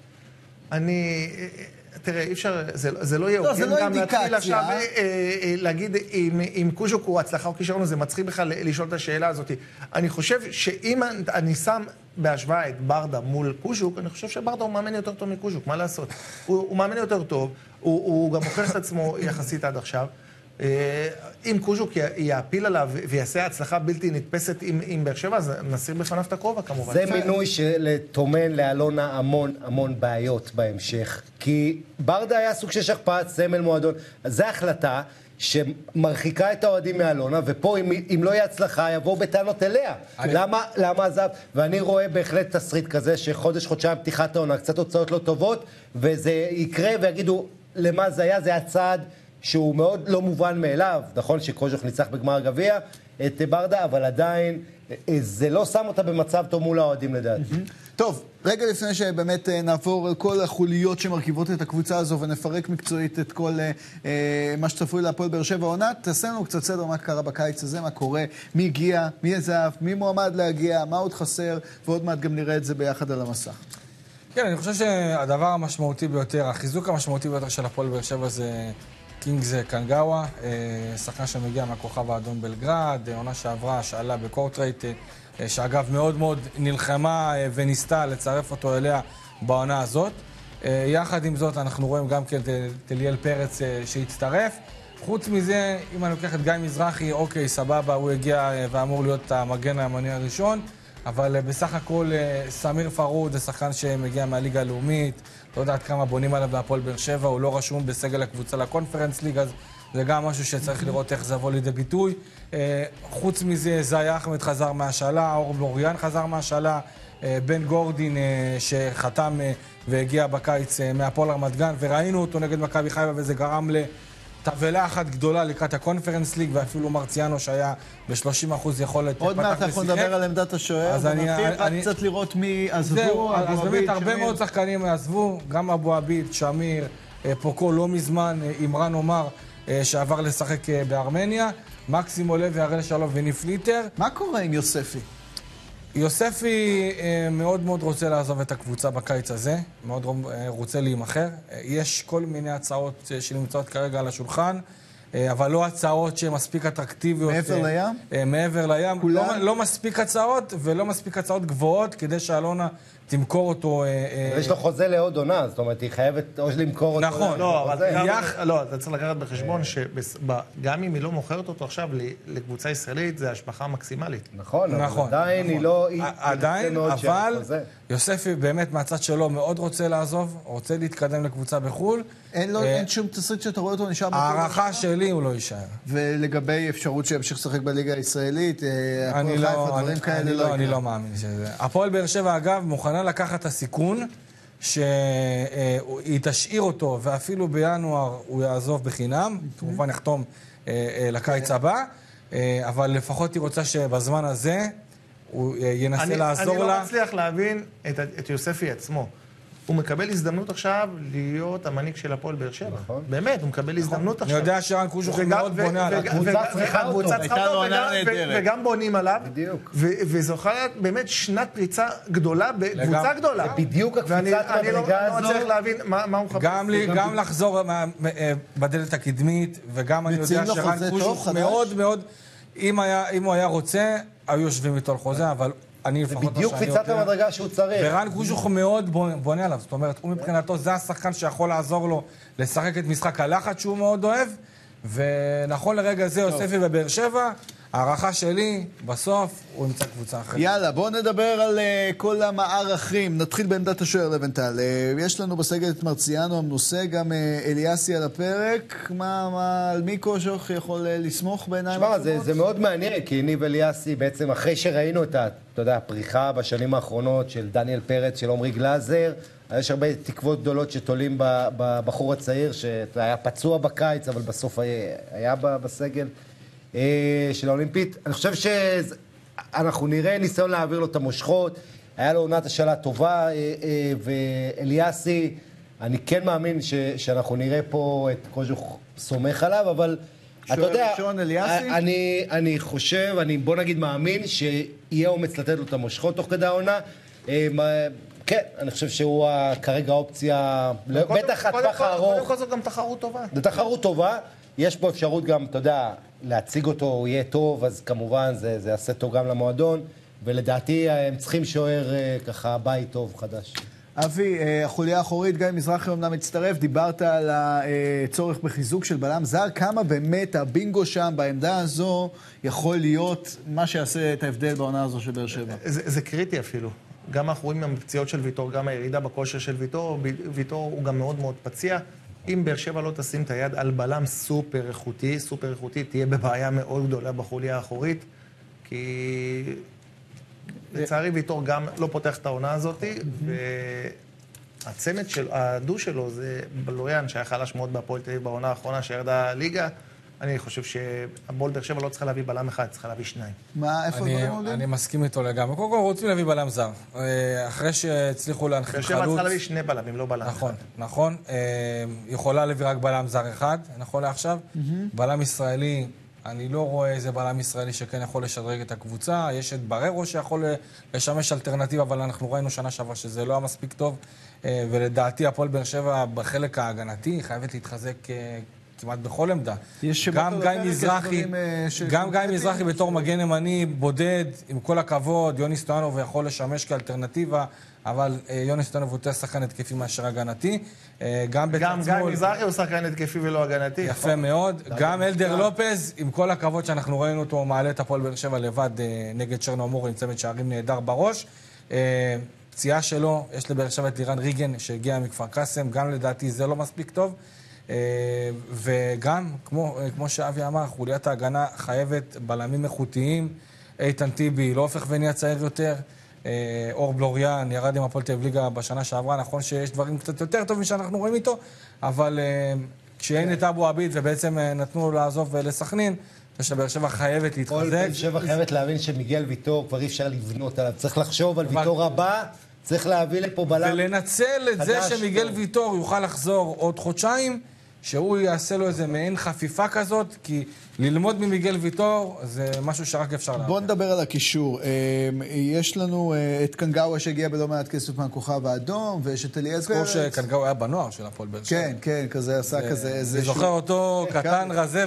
אני... תראה, אי אפשר, זה, זה לא יהיה הוגן לא, לא גם להתחיל עכשיו אה, אה, להגיד אם, אם קוז'וק הוא הצלחה או כישרון, זה מצחיק בכלל לשאול את השאלה הזאת. אני חושב שאם אני שם בהשוואה את ברדה מול קוז'וק, אני חושב שברדה הוא מאמן יותר טוב מקוז'וק, מה לעשות? הוא, הוא מאמן יותר טוב, הוא, הוא גם מוכר את עצמו יחסית עד עכשיו, אם קוז'וק יעפיל עליו ויעשה הצלחה בלתי נתפסת עם באר שבע, אז נסיר בפניו את הכובע כמובן. זה מינוי שלטומן לאלונה המון המון בעיות בהמשך. כי ברדה היה סוג של שכפ"ץ, סמל מועדון. זו החלטה שמרחיקה את האוהדים מאלונה, ופה אם, אם לא יהיה הצלחה, יבואו בטענות אליה. אני... למה, למה עזב? ואני רואה בהחלט תסריט כזה, שחודש, חודשיים פתיחת העונה, קצת הוצאות לא טובות, וזה יקרה ויגידו למה זה היה, זה היה צעד שהוא מאוד לא מובן מאליו. נכון שקוז'וק ניצח בגמר הגביע את ברדה, אבל עדיין זה לא שם אותה במצב טוב מול האוהדים לדעתי. טוב, רגע לפני שבאמת נעבור על כל החוליות שמרכיבות את הקבוצה הזו ונפרק מקצועית את כל אה, מה שצפוי להפועל באר שבע העונה, תעשה לנו קצת סדר מה קרה בקיץ הזה, מה קורה, מי הגיע, מי עזב, מי מועמד להגיע, מה עוד חסר, ועוד מעט גם נראה את זה ביחד על המסך. כן, אני חושב שהדבר המשמעותי ביותר, החיזוק המשמעותי ביותר של הפועל באר שבע זה קינגס קנגאווה, שחקן שמגיע מהכוכב האדום בלגרד, עונה שעברה, שאלה בקורטרייט, שאגב מאוד מאוד נלחמה וניסתה לצרף אותו אליה בעונה הזאת. יחד עם זאת אנחנו רואים גם כן את אליאל פרץ שהצטרף. חוץ מזה, אם אני לוקח את גיא מזרחי, אוקיי, סבבה, הוא הגיע ואמור להיות המגן הימני הראשון, אבל בסך הכל סמיר פרוד זה שחקן שמגיע מהליגה הלאומית, לא יודעת כמה בונים עליו בהפועל באר שבע, הוא לא רשום בסגל הקבוצה לקונפרנס ליג, אז זה גם משהו שצריך לראות איך זה יבוא לידי ביטוי. חוץ מזה, זאי אחמד חזר מהשאלה, אור בלוריאן חזר מהשאלה, בן גורדין שחתם והגיע בקיץ מהפועל רמת גן, וראינו אותו נגד מכבי חיפה וזה גרם לתבלה אחת גדולה לקראת הקונפרנס ליג, ואפילו מרציאנו שהיה ב-שלושים אחוז יכולת פתח עוד מעט אנחנו נדבר על עמדת השוער, ונתחיל רק קצת לראות מי עזבו. אז באמת הרבה מאוד שחקנים עזבו, גם אבו עביד, שמיר, פוקו לא מזמן, אימרן עומר שעבר לשחק בארמניה, מקסים עולה והראל שלום וניף ליטר. מה קורה עם יוספי? יוספי מאוד מאוד רוצה לעזוב את הקבוצה בקיץ הזה, מאוד רוצה להימחר. יש כל מיני הצעות שנמצאות כרגע על השולחן, אבל לא הצעות שמספיק אטרקטיביות. מעבר לים? מעבר לים. לא, לא מספיק הצעות ולא מספיק הצעות גבוהות כדי שאלונה תמכור אותו. יש לו חוזה לעוד עונה, זאת אומרת, היא חייבת או למכור אותו. נכון. לא, אבל לא, אתה צריך לקחת בחשבון שגם אם היא לא מוכרת אותו עכשיו לקבוצה ישראלית, זה השפחה מקסימלית. נכון, אבל עדיין היא לא... עדיין, אבל יוספי באמת מהצד שלו מאוד רוצה לעזוב, רוצה להתקדם לקבוצה בחול. אין שום תסריט שאתה רואה אותו נשאר... הערכה שלי הוא לא יישאר. ולגבי אפשרות שימשיך לשחק בליגה הישראלית, הפועל חיפה, דברים כאלה לא יקרה. אני לא מאמין שזה... הפועל באר שבע, אגב, מוכנה לקחת את הסיכון שהיא תשאיר אותו, ואפילו בינואר הוא יעזוב בחינם, כמובן יחתום לקיץ הבא, אבל לפחות היא רוצה שבזמן הזה הוא ינסה לעזור לה. אני לא מצליח להבין את יוספי עצמו. הוא מקבל הזדמנות עכשיו להיות המנהיג של הפועל באר שבע. נכון. באמת, הוא מקבל הזדמנות עכשיו. אני יודע שרן קוז'וך מאוד בונה עליו. הקבוצה צריכה אותו. הייתה לו עונה נהדרת. וגם בונים עליו. בדיוק. וזוכה באמת שנת פריצה גדולה, בקבוצה גדולה. בדיוק הקבוצת מדרגה הזו. אני לא מצליח להבין מה הוא מחפש. גם לחזור בדלת הקדמית, וגם אני יודע שרן קוז'וך מאוד מאוד, אם הוא היה רוצה, היו יושבים איתו על חוזה, אבל... זה בדיוק קפיצת המדרגה שהוא צריך. ורן קוז'וך מאוד בונה עליו, זאת אומרת, הוא מבחינתו זה השחקן שיכול לעזור לו לשחק את משחק הלחץ שהוא מאוד אוהב, ונכון לרגע זה יוספי בבאר שבע, הערכה שלי, בסוף הוא ימצא קבוצה אחרת. יאללה, בואו נדבר על uh, כל המערכים. נתחיל בעמדת השוער לבנטל. Uh, יש לנו בסגל את מרציאנו המנוסה, גם uh, אליאסי על הפרק. מה, מה, על מי קוז'וך יכול uh, לסמוך בעיניים? שמה, זה, זה מאוד מעניין, כי ניב אליאסי בעצם אחרי שראינו את ה, אתה יודע, הפריחה בשנים האחרונות של דניאל פרץ, של עומרי גלאזר, יש הרבה תקוות גדולות שתולים בבחור הצעיר, שהיה פצוע בקיץ, אבל בסוף היה, היה בסגל. של האולימפית. אני חושב שאנחנו נראה ניסיון להעביר לו את המושכות, היה לו עונת השאלה טובה, ואליאסי, אני כן מאמין שאנחנו נראה פה את קוז'וך סומך עליו, אבל אתה יודע, אני, אני חושב, אני בוא נגיד מאמין, שיהיה אומץ לתת לו את המושכות תוך כדי העונה. כן, אני חושב שהוא כרגע האופציה, בטח הטווח הארוך. קודם כל זו גם תחרות טובה. זו תחרות טובה. יש פה אפשרות גם, אתה יודע, להציג אותו, הוא יהיה טוב, אז כמובן זה, זה יעשה טוב גם למועדון, ולדעתי הם צריכים שוער ככה בית טוב חדש. אבי, החוליה האחורית, גיא מזרחי אומנם מצטרף, דיברת על הצורך בחיזוק של בלם זר, כמה באמת הבינגו שם בעמדה הזו יכול להיות מה שיעשה את ההבדל בעונה הזו של באר שבע? זה, זה קריטי אפילו. גם אנחנו רואים מהפציעות של ויטור, גם הירידה בכושר של ויטור, ויטור הוא גם מאוד מאוד פציע. אם באר שבע לא תשים את היד על בלם סופר איכותי, סופר איכותי תהיה בבעיה מאוד גדולה בחוליה האחורית, כי לצערי ויטור גם לא פותח את העונה הזאת, והצמד של, הדו שלו זה בלוריאן, שהיה חלש מאוד בהפועל תל אביב בעונה האחרונה שירדה ליגה. אני חושב שהפועל באר שבע לא צריכה להביא בלם אחד, צריכה להביא שניים. מה, איפה הדברים עולים? אני מסכים איתו לגמרי. קודם כל רוצים להביא בלם זר. אחרי שהצליחו להנחית חלוץ... באר שבע צריכה להביא שני בלמים, לא בלם אחד. נכון, נכון. יכולה להביא רק בלם זר אחד, נכון לעכשיו. בלם ישראלי, אני לא רואה איזה בלם ישראלי שכן יכול לשדרג את הקבוצה. יש את בררו שיכול לשמש אלטרנטיבה, אבל אנחנו ראינו שנה שעברה שזה לא היה מספיק טוב. ולדעתי הפועל באר שבע בחלק ההגנתי חייבת להתחזק כמעט בכל עמדה. גם גיא מזרחי, גם גיא מזרחי בתור מגן ימני בודד, עם כל הכבוד, יוני סטויאנוב יכול לשמש כאלטרנטיבה, אבל יוני סטויאנוב הוא יותר שחקן התקפי מאשר הגנתי. גם גיא מזרחי הוא שחקן התקפי ולא הגנתי. יפה מאוד. גם אלדר לופז, עם כל הכבוד שאנחנו ראינו אותו, מעלה את הפועל באר שבע לבד נגד צ'רנו אמורי, עם צמד שערים נהדר בראש. פציעה שלו, יש לבאר שבע את לירן ריגן שהגיע מכפר קאסם, גם לדעתי זה לא מספיק טוב. וגם, כמו, כמו שאבי אמר, חוליית ההגנה חייבת בלמים איכותיים. איתן טיבי לא הופך ונהיה צעיר יותר. אור בלוריאן ירד עם הפועל תל אביב ליגה בשנה שעברה. נכון שיש דברים קצת יותר טובים שאנחנו רואים איתו, אבל כשאין את אבו עביד ובעצם נתנו לו לעזוב לסכנין, שבאר שבע חייבת להתחזק. כל באר שבע חייבת להבין שמיגל ויטור כבר אי אפשר לבנות עליו. צריך לחשוב על ויטור הבא, צריך להביא לפה בלם. ולנצל את זה שמיגל ויטור יוכל לחזור עוד חודשיים, שהוא יעשה לו איזה מעין חפיפה כזאת, כי ללמוד ממיגל ויטור זה משהו שרק אפשר לעשות. בוא נדבר על הקישור. יש לנו את קנגאווה שהגיע בלא מעט כסף מהכוכב האדום, ויש את אליעזר פרץ. זכור שקנגאווה היה בנוער של הפועל באר שבע. כן, כן, כזה עשה כזה... אני זוכר אותו קטן, רזה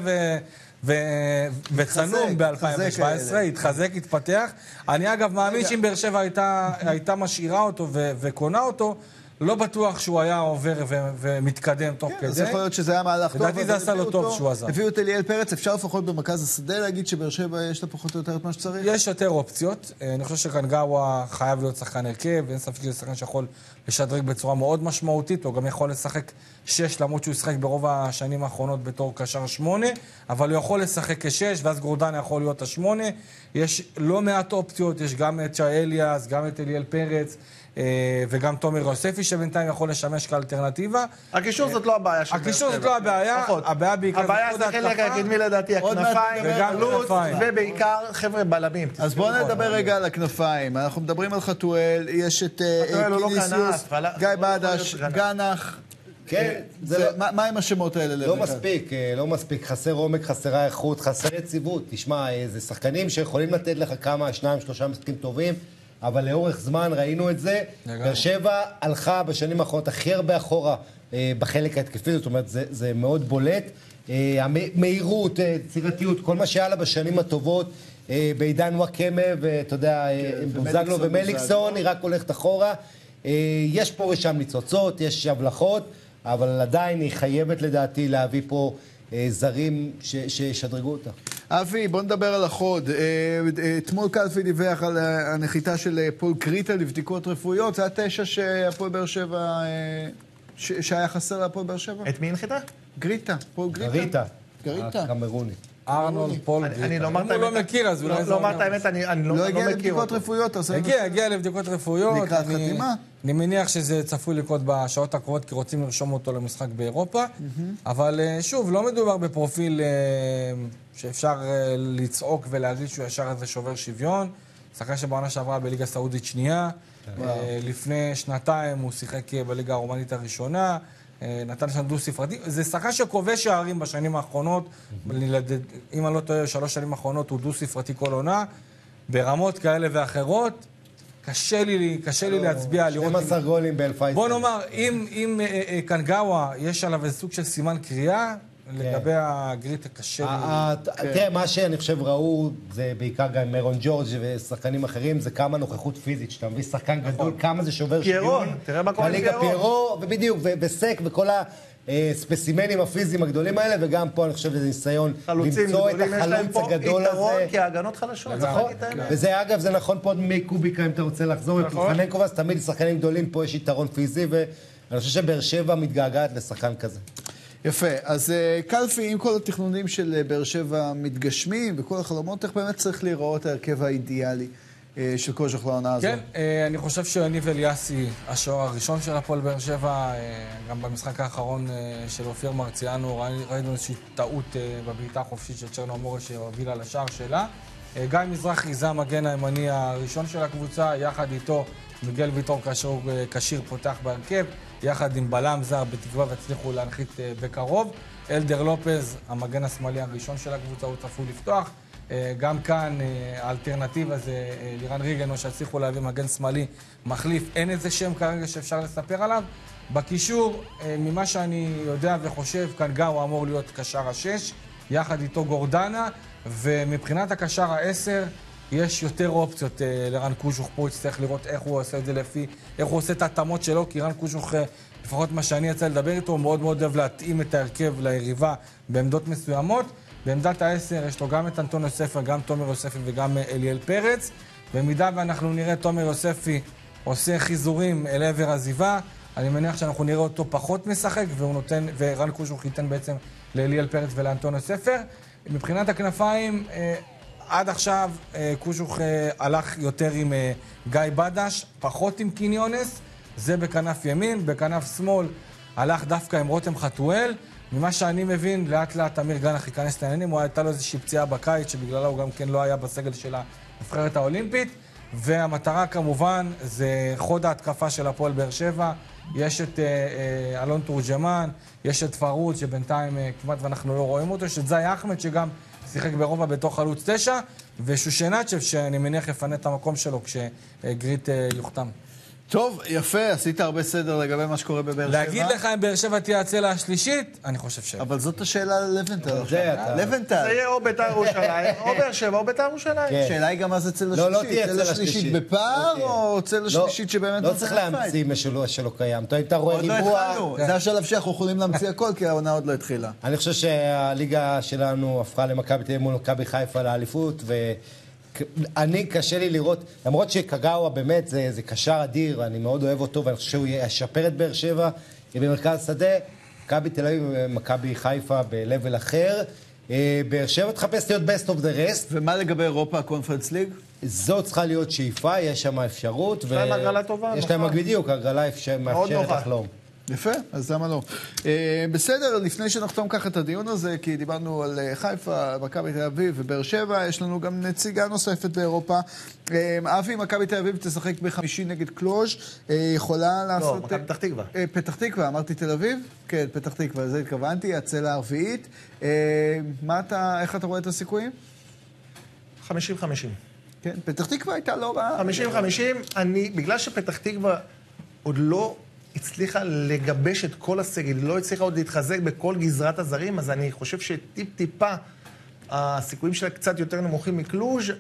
וצנום ב-אלפיים שבע עשרה, התחזק, התפתח. אני אגב מאמין שאם באר שבע הייתה משאירה אותו וקונה אותו, לא בטוח שהוא היה עובר ומתקדם תוך כדי. אז יכול להיות שזה היה מהלך טוב. לדעתי זה עשה לו טוב שהוא עזר. הביאו את אליאל פרץ, אפשר לפחות במרכז השדה להגיד שבאר שבע יש לה פחות או יותר את מה שצריך? יש יותר אופציות. אני חושב שקנגאווה חייב להיות שחקן הרכב, ואין ספק שזה שחקן שיכול לשדרג בצורה מאוד משמעותית, הוא גם יכול לשחק שש, למרות שהוא ישחק ברוב השנים האחרונות בתור קשר שמונה, אבל הוא יכול לשחק כשש, ואז גורדן יכול להיות השמונה. יש לא מעט אופציות, יש גם את שי אליאס, גם את אליאל פרץ, וגם תומר יוספי שבינתיים יכול לשמש כאלטרנטיבה. הקישור זאת לא הבעיה של באר שבע. הקישור זאת לא הבעיה, הבעיה בעיקר הבעיה זה חלק הקדמי לדעתי, הכנפיים, וגלות, ובעיקר חבר'ה בלמים. אז בואו נדבר רגע על הכנפיים. אנחנו מדברים על חתואל, יש את קיניסיוס, גיא בדש, גנח. כן, מה עם השמות האלה? לא מספיק, לא מספיק. חסר עומק, חסרה איכות, חסר יציבות. תשמע, זה שחקנים שיכולים לתת לך כמה, שניים, שלושה משחקים טובים, אבל לאורך זמן ראינו את זה. באר שבע הלכה בשנים האחרונות הכי הרבה אחורה בחלק ההתקפי, זאת אומרת, זה, זה מאוד בולט. המהירות, יצירתיות, כל מה שהיה לה בשנים הטובות, בעידן וואקמה, ואתה יודע, בוזגלו ומליקסון, היא רק הולכת אחורה. יש פה ושם ניצוצות, יש הבלחות, אבל עדיין היא חייבת לדעתי להביא פה זרים שישדרגו אותה. אבי, בוא נדבר על החוד. אתמול קלפי דיווח על הנחיתה של פול גריטה לבדיקות רפואיות. זה התשע שהפועל באר שבע, שהיה חסר להפועל באר שבע? את מי הנחיתה? גריטה, פול גריטה. גריטה. גריטה. הקמרוני. ארנולד פול גריטה. אני לא אם הוא לא מכיר, אז אולי זה... לא אמרת האמת, אני לא מכיר אותו. לא הגיע לבדיקות רפואיות, אתה עושה... הגיע, הגיע לבדיקות רפואיות. לקראת חתימה? אני מניח שזה צפוי לקרות בשעות הקרובות, כי רוצים לרשום אותו למשחק באירופה. אבל שוב, לא מדובר בפרופיל שאפשר לצעוק ולהגיד שהוא ישר איזה שובר שוויון. שחקן שבעונה שעברה בליגה סעודית שנייה. לפני שנתיים הוא שיחק בליגה הרומנית הראשונה. נתן שם דו ספרתי. זה שחקן שכובש שערים בשנים האחרונות. אם אני לא טועה, שלוש שנים האחרונות הוא דו ספרתי כל עונה. ברמות כאלה ואחרות. קשה לי, קשה לי להצביע לראות... שנים עשר גולים באלפיים. בוא נאמר, אם, אם קנגאווה יש עליו איזה סוג של סימן קריאה, לגבי הגריט הקשה. תראה, מה שאני חושב ראו, זה בעיקר גם מרון ג'ורג' ושחקנים אחרים, זה כמה נוכחות פיזית, שאתה מביא שחקן גדול, כמה זה שובר פיירון, תראה מה קורה עם הליגה פיירו, ובדיוק, וסק וכל הספסימנים הפיזיים הגדולים האלה, וגם פה אני חושב שזה ניסיון למצוא את החלוץ הגדול הזה. כי ההגנות חלשות, נכון, וזה אגב, זה נכון פה מקוביקה, אם אתה רוצה לחזור, חננקוב, אז תמיד שחקנים גדולים, פה יש יתרון פיזי, ואני חושב שבאר שבע מתגעגעת לשחקן כזה. יפה, אז קלפי, עם כל התכנונים של באר שבע מתגשמים, וכל החלומות, איך באמת צריך לראות ההרכב האידיאלי של קוז'וך לעונה הזו? כן, אני חושב שניב אליאסי, השוער הראשון של הפועל באר שבע, גם במשחק האחרון של אופיר מרציאנו, ראינו איזושהי טעות בבעיטה החופשית של צ'רנו אמורה שהובילה לשער שלה. גיא מזרחי זה המגן הימני הראשון של הקבוצה, יחד איתו מיגל ויטור כאשר הוא כשיר פותח בהרכב, יחד עם בלם זר בתקווה והצליחו להנחית בקרוב. אלדר לופז, המגן השמאלי הראשון של הקבוצה, הוא צפוי לפתוח. גם כאן האלטרנטיבה זה לירן ריגן, או שהצליחו להביא מגן שמאלי מחליף. אין איזה שם כרגע שאפשר לספר עליו. בקישור, ממה שאני יודע וחושב, כאן גם הוא אמור להיות קשר השש, יחד איתו גורדנה, ומבחינת הקשר העשר, יש יותר אופציות לרן קוז'וך פה, יצטרך לראות איך הוא עושה את זה לפי, איך הוא עושה את ההתאמות שלו, כי רן קוז'וך, לפחות מה שאני יצא לדבר איתו, הוא מאוד מאוד אוהב להתאים את ההרכב ליריבה בעמדות מסוימות. בעמדת העשר יש לו גם את אנטון יוספי, גם תומר יוספי וגם אליאל פרץ. במידה ואנחנו נראה תומר יוספי עושה חיזורים אל עבר עזיבה, אני מניח שאנחנו נראה אותו פחות משחק, והוא נותן, ורן קוז'וך ייתן בעצם לאליאל פרץ ולאנטון יוספי. מבחינת הכנפיים, עד עכשיו קוז'וך הלך יותר עם גיא בדש, פחות עם קיניונס, זה בכנף ימין, בכנף שמאל הלך דווקא עם רותם חתואל. ממה שאני מבין, לאט לאט אמיר גנח ייכנס לעניינים, הוא הייתה לו איזושהי פציעה בקיץ, שבגללה הוא גם כן לא היה בסגל של הנבחרת האולימפית, והמטרה כמובן זה חוד ההתקפה של הפועל באר שבע. יש את אה, אלון תורג'מן, יש את פרוץ שבינתיים אה, כמעט ואנחנו לא רואים אותו, יש את זי אחמד שגם שיחק ברובע בתוך חלוץ תשע, ושושנצ'ב שאני מניח יפנה את המקום שלו כשגריט אה, יוחתם. טוב, יפה, עשית הרבה סדר לגבי מה שקורה בבאר שבע. להגיד לך אם באר שבע תהיה הצלע השלישית? אני חושב ש... אבל זאת השאלה ללבנטל. זה אתה. לבנטל. זה יהיה או בית"ר ירושלים, או באר שבע, או בית"ר ירושלים. השאלה היא גם מה זה צלע לא, לא שלישית. תהיה צלע שלישית שלישית. בפער, או צלע שלישית שבאמת... לא צריך להמציא משהו שלא קיים. אתה רואה עוד לא ריבוע... התחלנו. זה השלב שאנחנו יכולים להמציא הכל, כי העונה עוד לא התחילה. אני חושב שהליגה שלנו הפכה למכבי תל אביב מול מכבי חיפה לאליפות, אני קשה לי לראות, למרות שקגאווה באמת זה, זה קשר אדיר, אני מאוד אוהב אותו, ואני חושב שהוא ישפר את באר שבע במרכז שדה, מכבי תל אביב ומכבי חיפה ב-level אחר. באר שבע תחפש להיות best of the rest. ומה לגבי אירופה, הקונפרנס ליג? זו צריכה להיות שאיפה, יש שם אפשרות. יש להם הגרלה טובה, יש להם בדיוק, הגרלה מאפשרת לחלום. יפה, אז למה לא? אה, בסדר, לפני שנחתום ככה את הדיון הזה, כי דיברנו על חיפה, מכבי תל אביב ובאר שבע, יש לנו גם נציגה נוספת באירופה. אה, אבי, מכבי תל אביב תשחק בחמישי נגד קלוז', אה, יכולה לעשות... לא, מכבי פתח תקווה. אה, פתח תקווה, אמרתי תל אביב? כן, פתח תקווה, זה התכוונתי, הצלע הרביעית. אה, מה אתה, איך אתה רואה את הסיכויים? חמישים חמישים. כן, פתח תקווה הייתה לא רעה. חמישים חמישים, אני, בגלל שפתח תקווה עוד לא... הצליחה לגבש את כל הסגל, לא הצליחה עוד להתחזק בכל גזרת הזרים, אז אני חושב שטיפ-טיפה הסיכויים שלה קצת יותר נמוכים מקלוז'.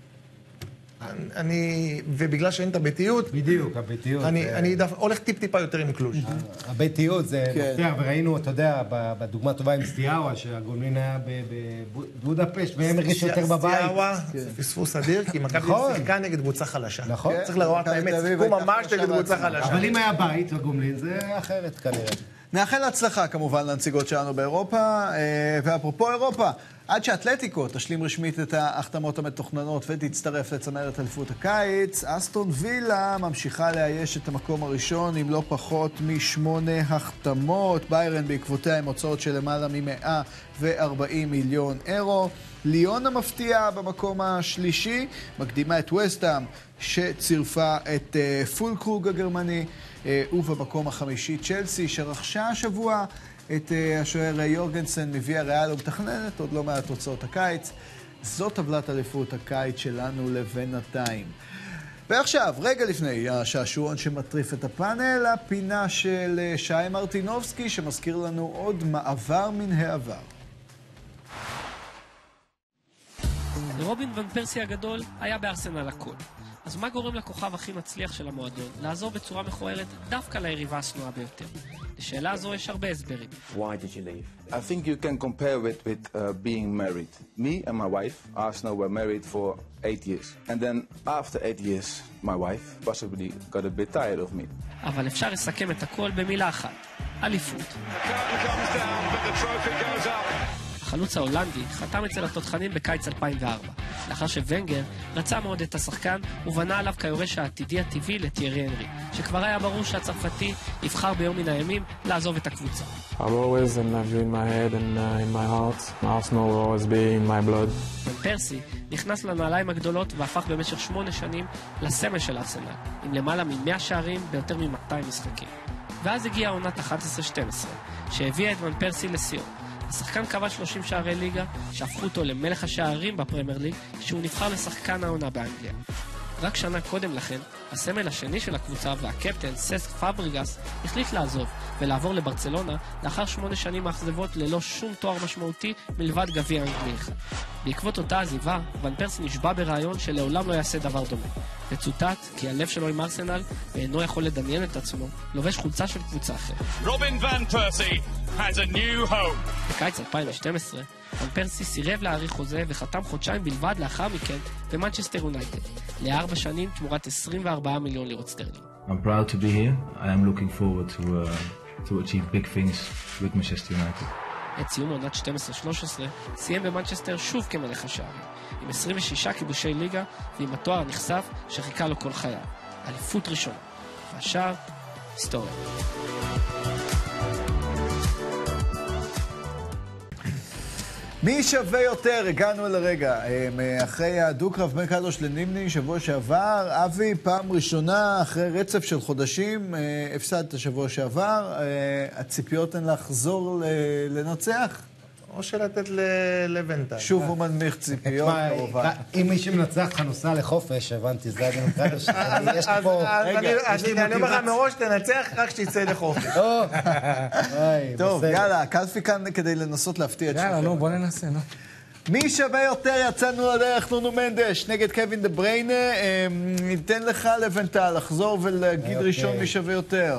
אני, ובגלל שאין את הביתיות, בדיוק, הביתיות. אני, זה... אני דף, הולך טיפ-טיפה יותר עם קלוז'. הביתיות זה כן. מפתיע, וראינו, אתה יודע, בדוגמה טובה עם סטיאאווה, שהגולמין היה בבודפשט, והם הרגישו יותר בבית. סטיאאווה, פספוס אדיר, כי מכבי שיחקה נגד קבוצה חלשה. נכון. צריך לראות את האמת, סיכום ממש נגד קבוצה חלשה. אבל אם היה בית בגומלין, זה אחרת כנראה. נאחל הצלחה כמובן לנציגות שלנו באירופה, ואפרופו אירופה, עד שאתלטיקו תשלים רשמית את ההחתמות המתוכננות ותצטרף לצמרת אליפות הקיץ, אסטון וילה ממשיכה לאייש את המקום הראשון עם לא פחות משמונה החתמות, ביירן בעקבותיה עם הוצאות של למעלה מ-מאה וארבעים מיליון אירו, ליון המפתיע במקום השלישי, מקדימה את וסטהאם שצירפה את פולקרוג הגרמני, ובמקום החמישי צ'לסי שרכשה השבוע את השוער יורגנסן מוויה ריאל ומתכננת עוד לא מעט תוצאות הקיץ. זו טבלת אליפות הקיץ שלנו לבינתיים. ועכשיו, רגע לפני השעשועון שמטריף את הפאנל, הפינה של שי מרטינובסקי, שמזכיר לנו עוד מעבר מן העבר. רובין ון פרסי הגדול היה בארסנל הכל. אז מה גורם לכוכב הכי מצליח של המועדון לעזור בצורה מכוערת דווקא ליריבה השנואה ביותר? לשאלה הזו יש הרבה הסברים. Why did you leave? I think you can compare it with uh, being married. Me and my wife, Arsenal, were married for eight years. And then after eight years, my wife possibly got a bit tired of me. אבל אפשר לסכם את הכל במילה אחת. אליפות. החלוץ ההולנדי חתם אצל התותחנים בקיץ אלפיים וארבע, לאחר שוונגר רצה מאוד את השחקן ובנה עליו כיורש העתידי הטבעי לטיירי הנרי, שכבר היה ברור שהצרפתי יבחר ביום מן הימים לעזוב את הקבוצה. I've always in my, in my head and uh, in my heart. Arsenal will always be in my blood. ון פרסי נכנס לנעליים הגדולות והפך במשך שמונה שנים לסמל של ארסנל, עם למעלה מ-מאה שערים ביותר מ-מאתיים משחקים. ואז הגיעה עונת אחת עשרה שתים עשרה, שהביאה את ון פרסי לסיום. השחקן קבע שלושים שערי ליגה, שהפכו אותו למלך השערים בפרמייר ליג, שהוא נבחר לשחקן העונה באנגליה. רק שנה קודם לכן, הסמל השני של הקבוצה והקפטן, ססק פאבריגס, החליט לעזוב ולעבור לברצלונה לאחר שמונה שנים מאכזבות ללא שום תואר משמעותי מלבד גביע אנגלי אחד. בעקבות אותה עזיבה, ון פרסי נשבע ברעיון שלעולם לא יעשה דבר דומה. וצוטט כי הלב שלו עם ארסנל ואינו יכול לדמיין את עצמו, לובש חולצה של קבוצה אחרת. רובין ון פרסי has a new home. בקיץ אלפיים ושתים עשרה, ון פרסי סירב להאריך חוזה וחתם חודשיים בלבד לאחר מכן במנצ'סטר יונייטד, לארבע שנים תמורת עשרים וארבעה מיליון לירות סטרלינג. I'm proud to be here. I am looking forward to uh, to achieve big things with Manchester United. את סיום עונת שתים עשרה שלוש עשרה סיים במנצ'סטר שוב כמלך השערים, עם עשרים ושישה כיבושי ליגה ועם התואר הנכסף שחיכה לו כל חייו, אליפות ראשונה. והשאר, היסטוריה. מי שווה יותר? הגענו לרגע. אחרי הדו-קרב בין קדוש לנימני שבוע שעבר, אבי, פעם ראשונה אחרי רצף של חודשים, הפסדת שבוע שעבר. הציפיות הן לחזור לנצח? או שלתת ללבנטל. שוב הוא מנמיך ציפיות, כמובן. אם מי שמנצח לך נוסע לחופש, הבנתי, זה הדמוקרטיה שלך. יש לי פה... אני אומר לך מראש, תנצח רק שתצא לחופש. טוב, יאללה, קלפי כאן כדי לנסות להפתיע את שלכם. יאללה, נו, בוא ננסה, נו. מי שווה יותר? יצאנו לדרך, נונו מנדש נגד קווין דה בריינה. ניתן לך לבנטל לחזור ולהגיד ראשון מי שווה יותר.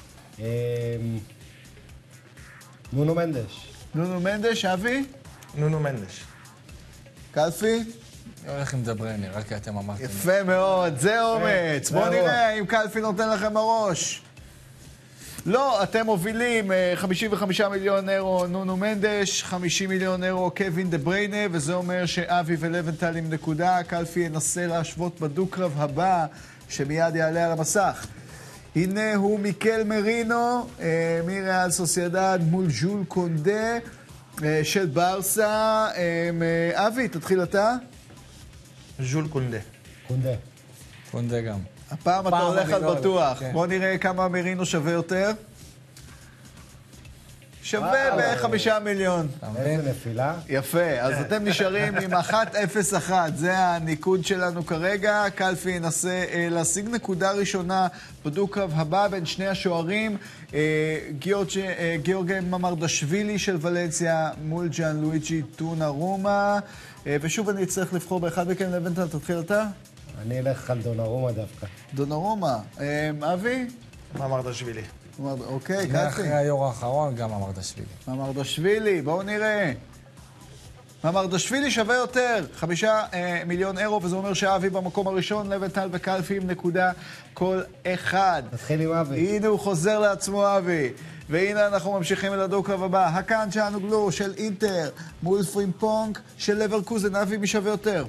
נונו מנדש. נונו מנדש, אבי? נונו מנדש. קלפי? אני הולך עם דברני, רק כי אתם אמרתם. יפה מאוד, זה אומץ. בואו נראה אם קלפי נותן לכם הראש. לא, אתם מובילים חמישים וחמישה מיליון אירו נונו מנדש, חמישים מיליון אירו קווין דה בריינה, וזה אומר שאבי ולבנטל עם נקודה. קלפי ינסה להשוות בדו-קרב הבא, שמיד יעלה על המסך. הנה הוא מיקל מרינו, מריאל סוסיידד מול ז'ול קונדה של ברסה. אבי, תתחיל אתה. ז'ול קונדה. קונדה. קונדה גם. הפעם אתה הולך על בטוח. בוא נראה כמה מרינו שווה יותר. שווה בחמישה מיליון. איזה נפילה. יפה, אז אתם נשארים עם אחת אפס אחת, זה הניקוד שלנו כרגע. קלפי ינסה להשיג נקודה ראשונה בדו-קרב הבא בין שני השוערים, גיאורגי ממרדשווילי של ולנסיה מול ג'אן לואיג'י דונרומה, ושוב אני אצטרך לבחור באחד מכם. לבנטל, תתחיל אתה? אני אלך על דונרומה דווקא. דונרומה. אבי? ממרדשווילי. אוקיי, קלפי. אחרי היור האחרון גם ממרדשווילי. ממרדשווילי, בואו נראה. ממרדשווילי שווה יותר, חמישה אה, מיליון אירו, וזה אומר שאבי במקום הראשון, לבנטל וקלפי עם נקודה כל אחד. נתחיל עם אבי. הנה הוא חוזר לעצמו, אבי. והנה אנחנו ממשיכים אל הדו-קרב הבא. הקאן צ'אנוגלו של אינטר מול פרימפונג של לברקוזן. אבי, מי שווה יותר?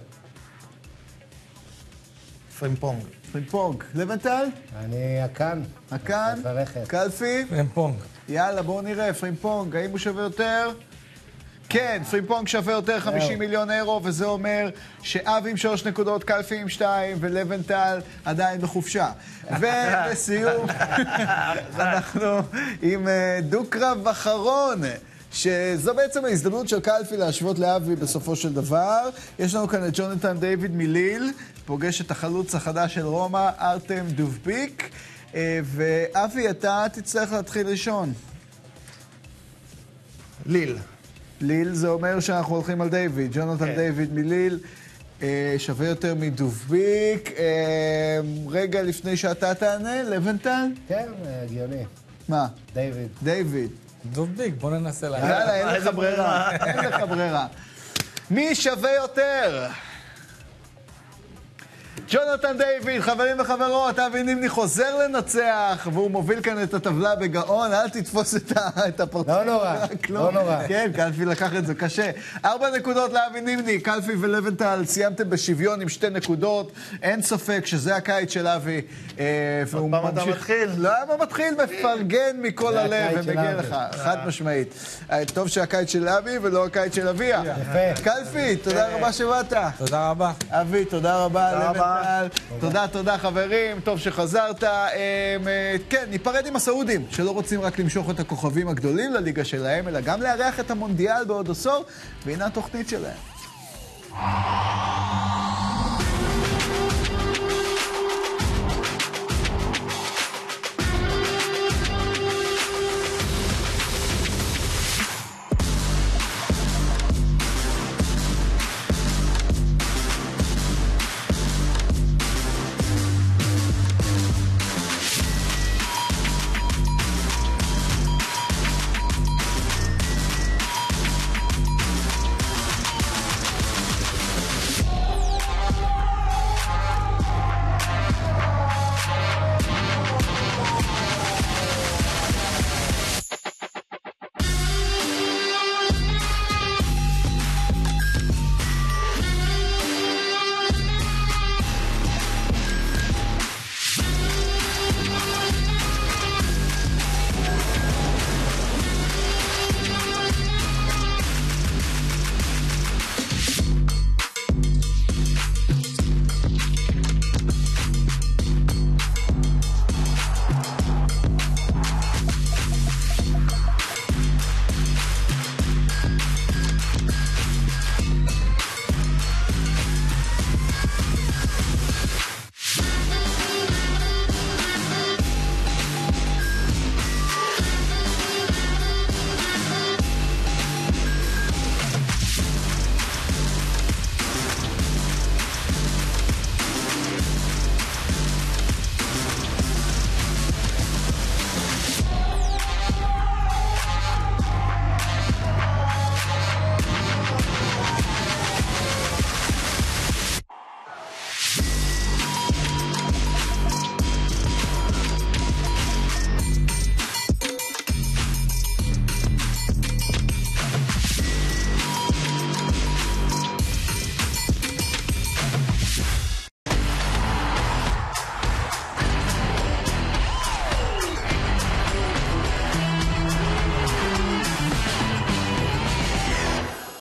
פרימפונג. פרימפונג. לבנטל? אני הקאן. הקאן? קלפי? פרימפונג. יאללה, בואו נראה. פרימפונג, האם הוא שווה יותר? כן, פרימפונג שווה יותר חמישים מיליון אירו, וזה אומר שאבי עם שלוש נקודות, קלפי עם שתיים, ולבנטל עדיין בחופשה. ולסיום, אנחנו עם דו-קרב אחרון שזו בעצם ההזדמנות של קלפי להשוות לאבי בסופו של דבר. יש לנו כאן את ג'ונתן דיוויד מליל, פוגש את החלוץ החדש של רומא, ארטם דובביק, ואבי, אתה תצטרך להתחיל ראשון. ליל. ליל זה אומר שאנחנו הולכים על דיוויד, ג'ונתן כן. דיוויד מליל. שווה יותר מדובביק. רגע לפני שאתה תענה, לבנטל? כן, הגיוני. מה? דיוויד. דיוויד. דובביק, בוא ננסה להגיד. יאללה, אין לך ברירה. אין לך ברירה. מי שווה יותר? ג'ונתן דיוויד, חברים וחברות, אבי נימני חוזר לנצח, והוא מוביל כאן את הטבלה בגאון, אל תתפוס את הפרצוף. לא נורא, לא נורא. כן, קלפי לקח את זה קשה. ארבע נקודות לאבי נימני, קלפי ולבנטל, סיימתם בשוויון עם שתי נקודות, אין ספק שזה הקיץ של אבי. עוד פעם אתה מתחיל? לא, אבא מתחיל, מפרגן מכל הלב, ומגיע לך, חד משמעית. טוב שהקיץ של אבי ולא הקיץ של אביה. יפה. קלפי, תודה רבה שבאת. תודה רבה. אבי, תודה רבה. תודה רבה. תודה, תודה חברים, טוב שחזרת. כן, ניפרד עם הסעודים, שלא רוצים רק למשוך את הכוכבים הגדולים לליגה שלהם, אלא גם לארח את המונדיאל בעוד עשור, והנה התוכנית שלהם.